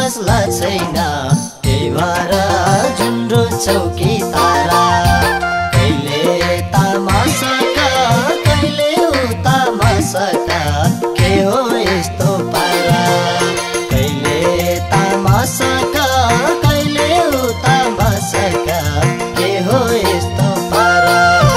फैसला छैन त्यही भएर झुन्ड्रो चौकी तारा कहिले तामासका कहिले उतामासका के हो यस्तो पारा कहिले तामासका कहिले उतामासका के हो यस्तो पारा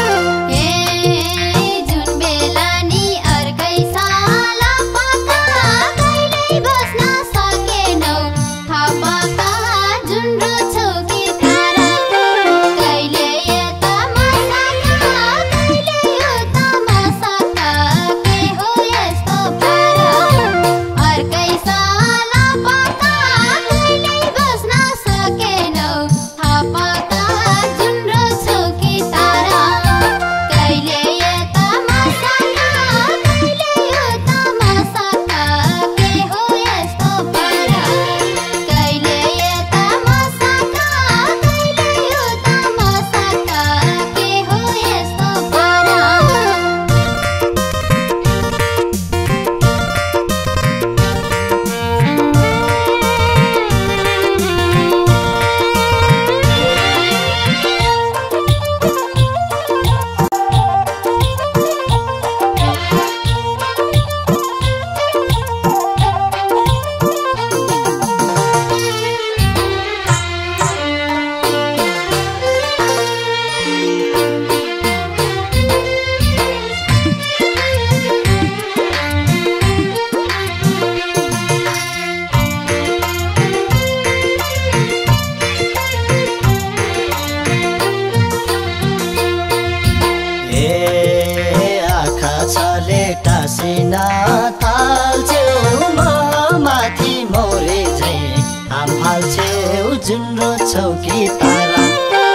टासिना थाल्छेउ माथि मौरे झैँ आम फाल्छेउ झुन्ड्रो चौकी तारा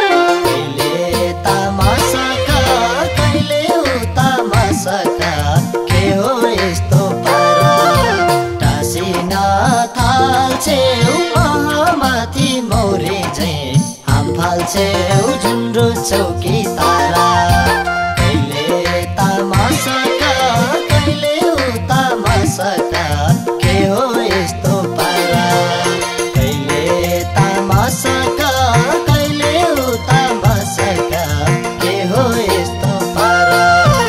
कहिले तामासका कहिले उतामासका के हो यस्तो पारा टासिना थाल्छेउ माथि मौरे झैँ आम फाल्छेउ झुन्ड्रो चौकी तारा कहिले तामासका कहिले उतामासका के हो यस्तो पारा कहिले तामासका कहिले उतामासका के हो यस्तो पारा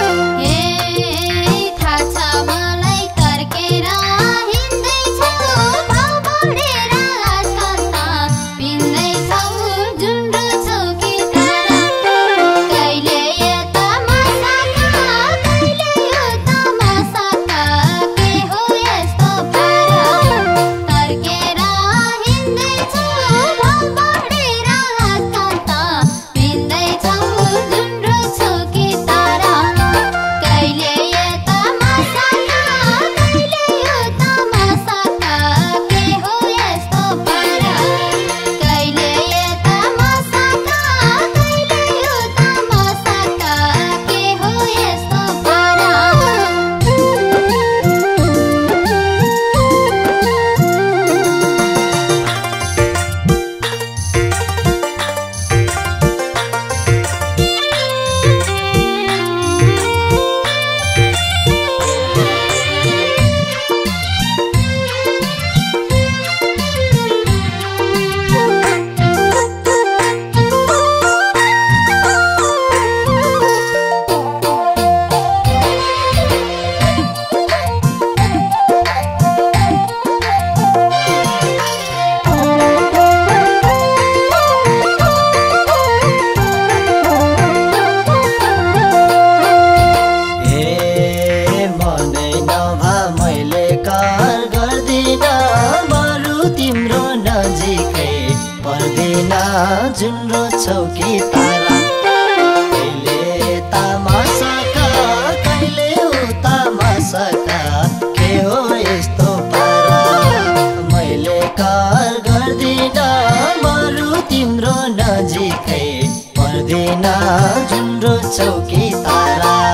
झुन्ड्रो चौकी तारा कहिले तामासका कहिले उतामासका के हो यस्तो पारा मैले कर गर्दिन बरु तिम्रो नजिकै पर्दिन झुन्ड्रो चौकी तारा